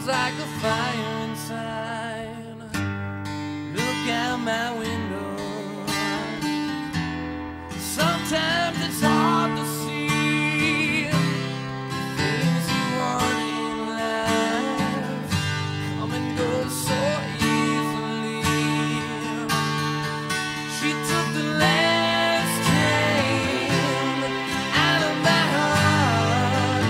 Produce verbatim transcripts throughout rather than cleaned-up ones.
burns like a fire inside. Look out my window. Sometimes it's hard to see things you want in life come and go so easily. She took the last train out of my heart.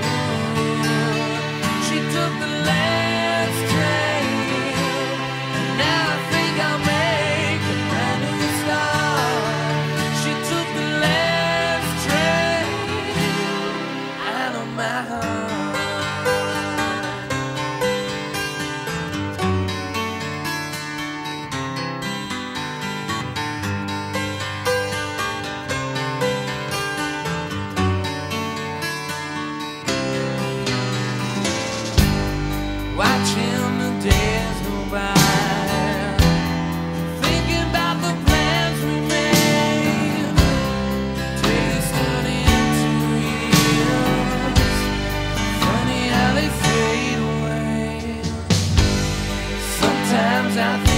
She took the last train, and now I think I'll make a brand new start. She took the last train out of my heart. Watching the days go by, thinking about the plans we made, tasted into years. Funny how they fade away. Sometimes I